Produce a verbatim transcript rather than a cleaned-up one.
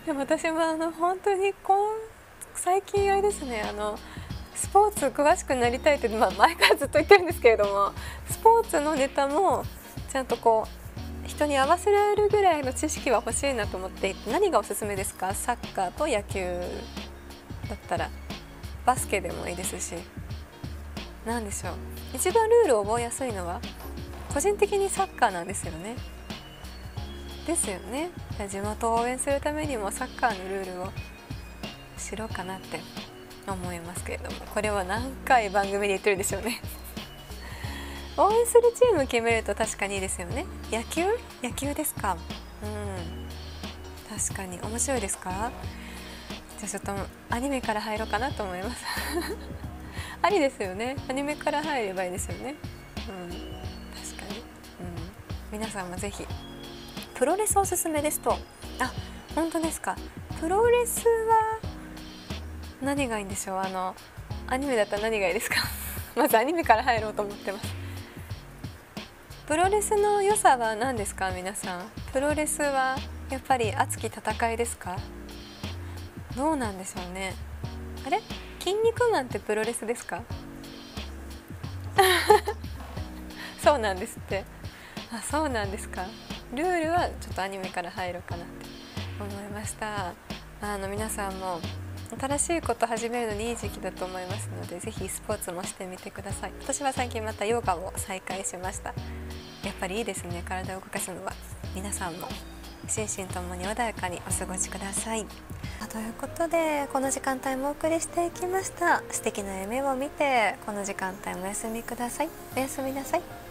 でも私もあの本当にこう最近あれですね、あのスポーツ詳しくなりたいって、まあ、前からずっと言ってるんですけれども、スポーツのネタもちゃんとこう人に合わせられるぐらいの知識は欲しいなと思っていて、何がおすすめですか？サッカーと野球だったら、バスケでもいいですし、何でしょう、一番ルールを覚えやすいのは個人的にサッカーなんですよね。ですよね。地元を応援するためにもサッカーのルールを知ろうかなって思いますけれども、これは何回番組で言ってるでしょうね応援するチーム決めると確かにいいですよね。野球野球ですか。うん、確かに面白いですか。じゃあちょっとアニメから入ろうかなと思いますありですよね、アニメから入ればいいですよね。うん、確かに、うん、皆さんもぜひプロレスおすすめですと。あ、本当ですか。プロレスは何がいいんでしょう。あのアニメだったら何がいいですかまずアニメから入ろうと思ってます。プロレスの良さは何ですか皆さん。プロレスはやっぱり熱き戦いですか。どうなんでしょうね。あれ、筋肉マンってプロレスですかそうなんですって。あ、そうなんですか。ルールはちょっとアニメから入ろうかなって思いました。あの皆さんも新しいこと始めるのにいい時期だと思いますので、ぜひスポーツもしてみてください。私は最近またヨガを再開しました。やっぱりいいですね、体を動かすのは。皆さんも心身ともに穏やかにお過ごしください。ということでこの時間帯もお送りしていきました。素敵な夢を見てこの時間帯もお休みください。おやすみなさい。